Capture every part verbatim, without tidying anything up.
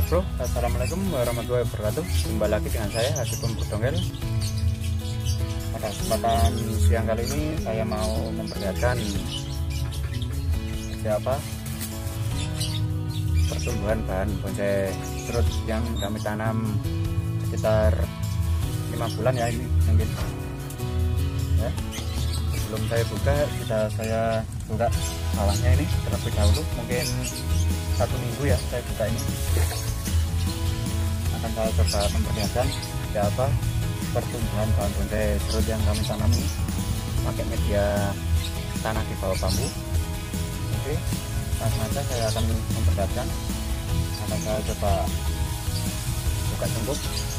Mas Bro, assalamualaikum warahmatullahi wabarakatuh. Jumpa lagi dengan saya Haji Pemburu Dongel. Pada kesempatan siang kali ini saya mau memperlihatkan siapa pertumbuhan bahan bonsai serut yang kami tanam sekitar lima bulan ya ini mungkin. Ya, sebelum saya buka, kita saya buka bawahnya ini terlebih dahulu, mungkin satu minggu ya saya buka ini. Akan saya coba memperlihatkan siapa pertumbuhan bahan bonsai serut yang kami tanam ini pakai media tanah di bawah bambu. Oke, langsung saja saya akan memperlihatkan. Akan saya coba buka cungkup.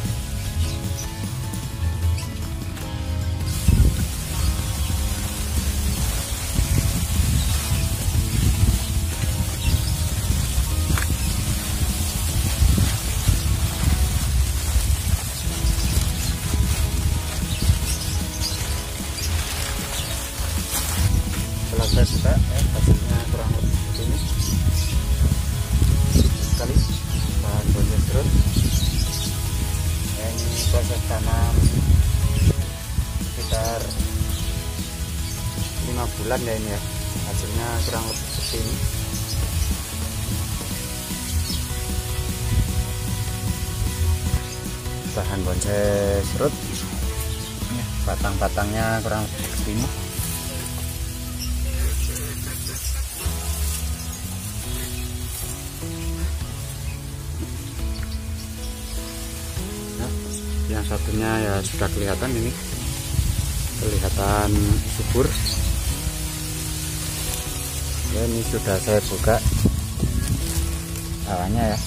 Setelah saya buka, ya, hasilnya kurang lebih seperti ini. Sekali bahan bonsai serut. Ya, ini proses tanam sekitar lima bulan ya ini ya. Hasilnya kurang lebih seperti ini. Bahan bonsai serut. Batang-batangnya kurang lebih seperti ini. Yang satunya ya sudah kelihatan, ini kelihatan subur ya. Ini sudah saya buka bawahnya ya.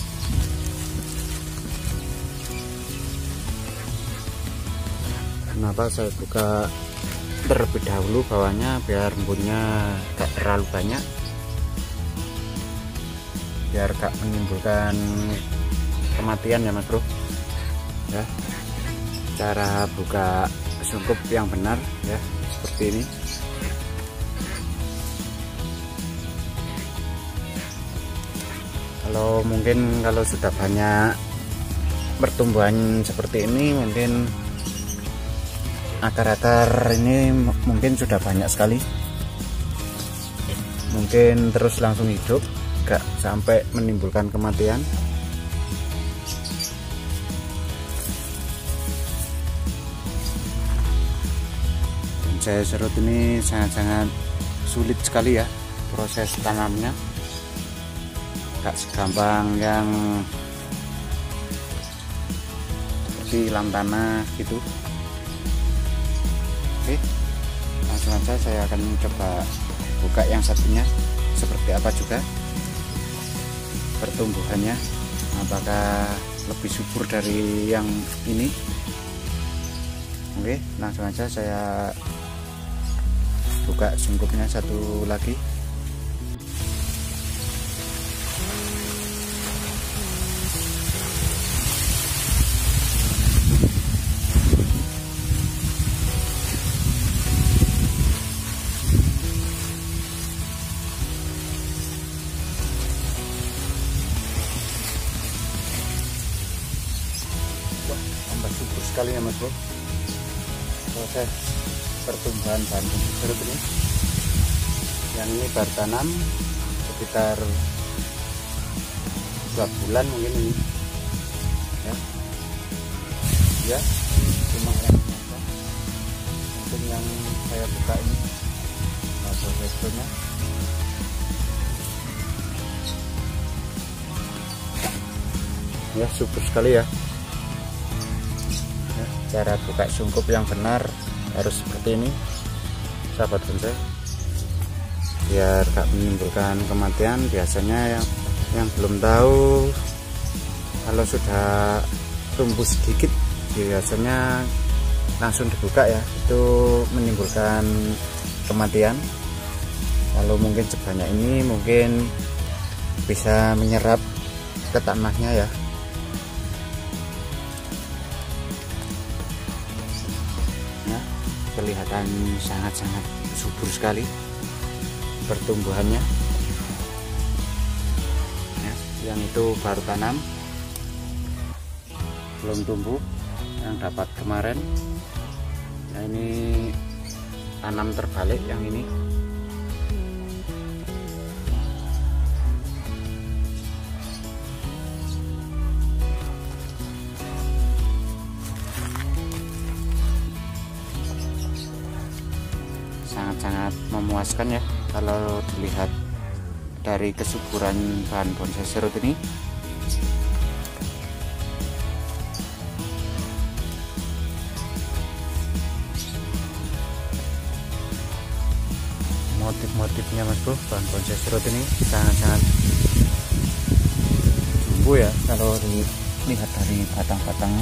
Kenapa saya buka terlebih dahulu bawahnya? Biar embunnya gak terlalu banyak, biar gak menimbulkan kematian ya Mas Bro ya. Cara buka sungkup yang benar ya seperti ini. Kalau mungkin kalau sudah banyak pertumbuhan seperti ini, mungkin akar-akar ini mungkin sudah banyak sekali, mungkin terus langsung hidup, gak sampai menimbulkan kematian. Bonsai serut ini sangat-sangat sulit sekali ya proses tanamnya, gak segampang yang seperti lam tanah gitu. Oke, langsung saja saya akan coba buka yang satunya seperti apa juga pertumbuhannya, apakah lebih subur dari yang ini. Oke, langsung aja saya buka sungkupnya satu lagi. Wah, tambah subur sekali ya Mas Bro proses pertumbuhan bahan bonsai serut ini. Yang ini baru tanam sekitar dua bulan mungkin ini ya. Ya, cuma yang biasa. Mungkin yang saya buka ini atau responnya ya subur sekali ya. Ya, cara buka sungkup yang benar harus seperti ini sahabat bonsai, biar gak menimbulkan kematian. Biasanya yang yang belum tahu, kalau sudah tumbuh sedikit biasanya langsung dibuka ya, itu menimbulkan kematian. Kalau mungkin sebanyak ini mungkin bisa menyerap ke tanahnya ya. Nah, kelihatan sangat-sangat subur sekali pertumbuhannya ya. Yang itu baru tanam belum tumbuh yang dapat kemarin. Nah, ini tanam terbalik yang ini. Sangat-sangat memuaskan ya kalau dilihat dari kesuburan bahan bonsai serut ini. Motif-motifnya mas bro, bahan bonsai serut ini sangat-sangat jumbo ya kalau dilihat dari batang-batangnya.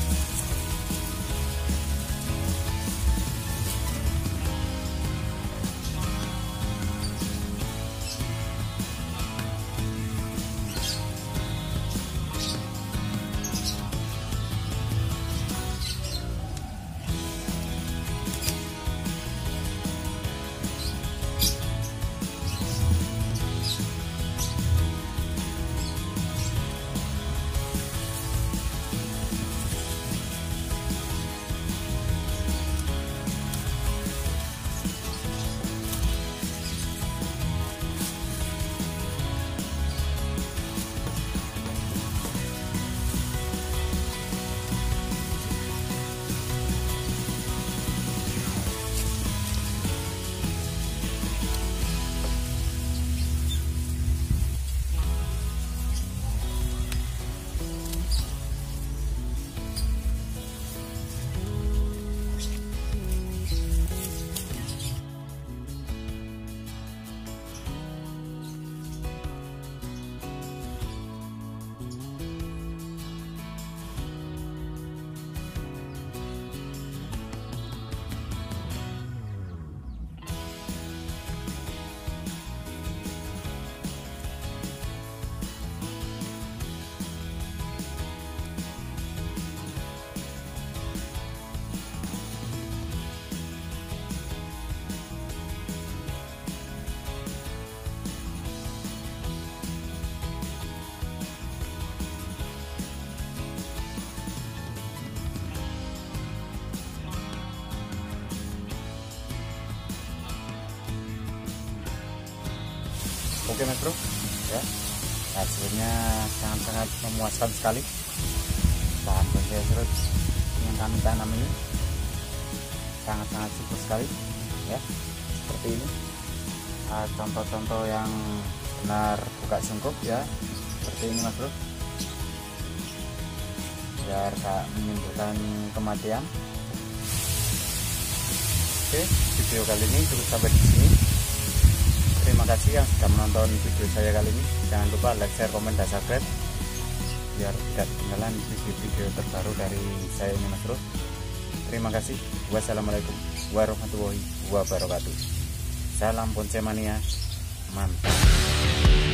Oke mas bro ya, hasilnya sangat-sangat memuaskan sekali. Bahan bonsai serut yang kami tanam ini sangat-sangat subur sekali ya, seperti ini. Contoh-contoh yang benar buka sungkup ya, seperti ini mas bro, biar gak menimbulkan kematian. Oke, video kali ini cukup sampai di sini. Terima kasih yang sudah menonton video saya kali ini. Jangan lupa like, share, komen, dan subscribe biar tidak ketinggalan video-video terbaru dari saya ini mas bro. Terima kasih. Wassalamualaikum warahmatullahi wabarakatuh. Salam bonsai mania, mantap.